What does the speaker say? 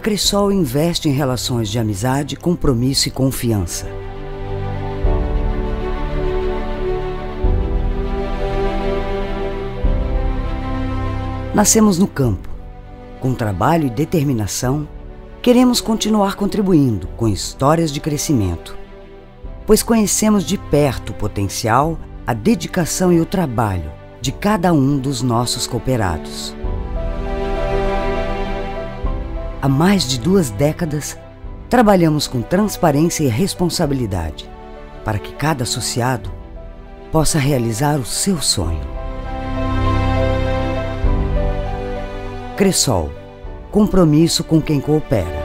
Cressol investe em relações de amizade, compromisso e confiança. Nascemos no campo. Com trabalho e determinação, queremos continuar contribuindo com histórias de crescimento, pois conhecemos de perto o potencial, a dedicação e o trabalho de cada um dos nossos cooperados. Há mais de 2 décadas, trabalhamos com transparência e responsabilidade para que cada associado possa realizar o seu sonho. Cressol, compromisso com quem coopera.